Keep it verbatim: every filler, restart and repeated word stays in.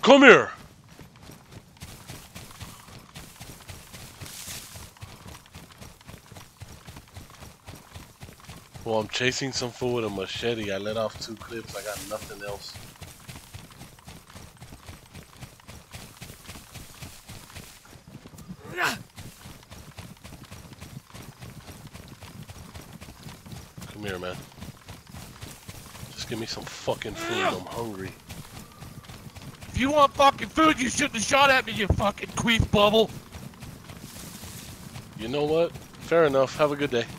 Come here. Well, I'm chasing some fool with a machete. I let off two clips. I got nothing else. Come here, man. Just give me some fucking food. I'm hungry. If you want fucking food, you shouldn't have shot at me, you fucking queef bubble. You know what? Fair enough. Have a good day.